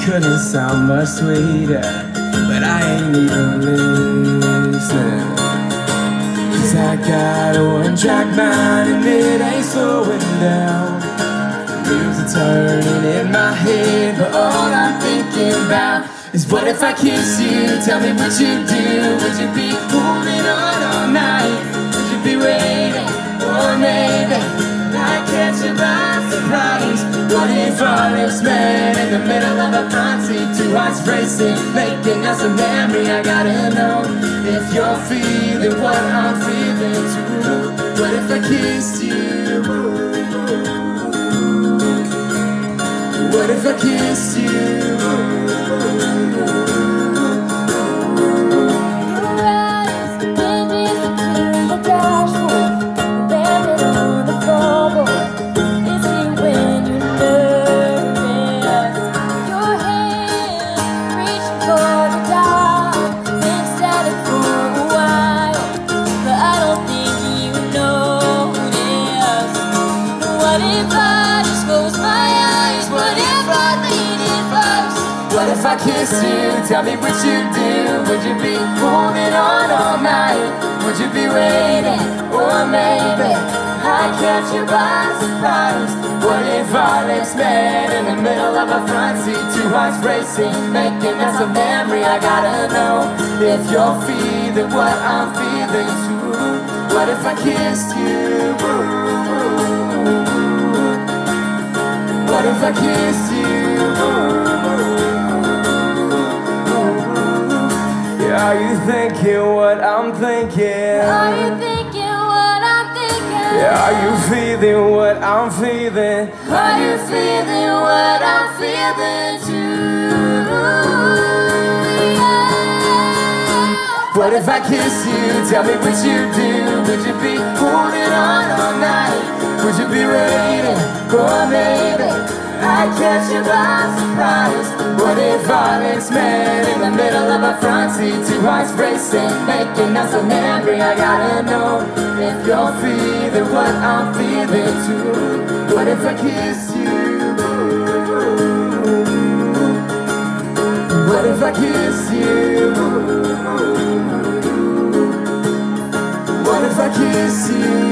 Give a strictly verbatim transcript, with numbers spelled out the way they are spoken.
couldn't sound much sweeter, but I ain't even listening. Cause I got a one-track mind and it ain't slowing down. Wheels are turning in my head, but all I'm thinking about is what if I kiss you? Tell me what you do. Would you be holding on all night? Would you be waiting? Or maybe I catch you by surprise. What if our lips met in the middle of a front seat? Two hearts racing, making us a memory. I gotta know if you're feeling what I'm feeling too. What if I kissed you? What if I kissed you? What if I kiss you? Tell me what you do. Would you be holding on all night? Would you be waiting? Or maybe I catch you by surprise. What if our lips met in the middle of a front seat? Two hearts racing, making us a memory. I gotta know if you're feeling what I'm feeling too. What if I kissed you? What if I kissed you? Are you thinking what I'm thinking? Are you thinking what I'm thinking? Yeah, are you feeling what I'm feeling? Are you feeling what I'm feeling too? Yeah. What if I kiss you? Tell me what you do. Would you be holding on all night? Would you be waiting? Or maybe I catch you by surprise. What if our lips met in the middle of a front seat? Two hearts racing, making us a memory. I gotta know if you're feeling what I'm feeling too. What if I kiss you? What if I kiss you? What if I kiss you?